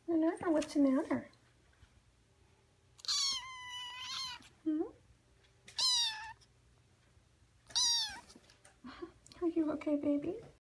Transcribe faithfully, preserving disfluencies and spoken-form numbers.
I don't know what's the matter. Hmm? Are you okay, baby?